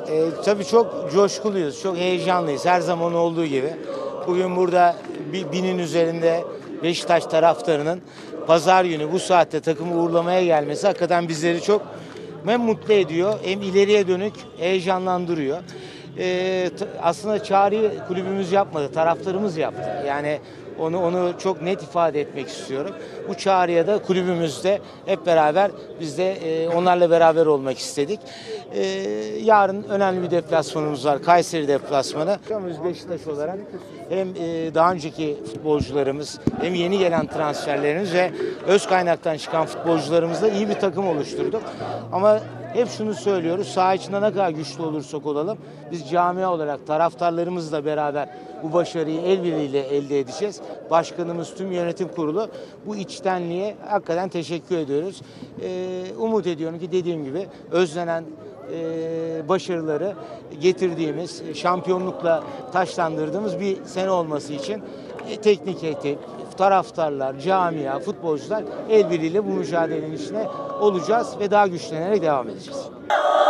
Tabii çok coşkuluyuz, çok heyecanlıyız her zaman olduğu gibi. Bugün burada binin üzerinde Beşiktaş taraftarının pazar günü bu saatte takımı uğurlamaya gelmesi hakikaten bizleri çok hem mutlu ediyor hem ileriye dönük heyecanlandırıyor. Aslında çağrıyı kulübümüz yapmadı, taraftarımız yaptı. Yani onu çok net ifade etmek istiyorum. Bu çağrıya da kulübümüzde hep beraber biz de onlarla beraber olmak istedik. Yarın önemli bir deplasmanımız var. Kayseri deplasmanı. Biz Beşiktaş olarak hem daha önceki futbolcularımız hem yeni gelen transferlerimiz ve öz kaynaktan çıkan futbolcularımızla iyi bir takım oluşturduk. Ama hep şunu söylüyoruz, saha içinde ne kadar güçlü olursak olalım, biz camia olarak taraftarlarımızla beraber bu başarıyı el birliğiyle elde edeceğiz. Başkanımız, tüm yönetim kurulu bu içtenliğe hakikaten teşekkür ediyoruz. Umut ediyorum ki dediğim gibi özlenen başarıları getirdiğimiz, şampiyonlukla taçlandırdığımız bir sene olması için teknik heyet, taraftarlar, camia, futbolcular el birliğiyle bu mücadelenin içine olacağız ve daha güçlenerek devam edeceğiz.